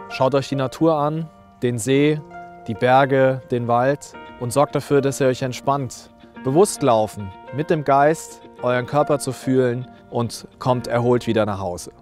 Schaut euch die Natur an, den See, die Berge, den Wald und sorgt dafür, dass ihr euch entspannt. Bewusst laufen, mit dem Geist euren Körper zu fühlen und kommt erholt wieder nach Hause.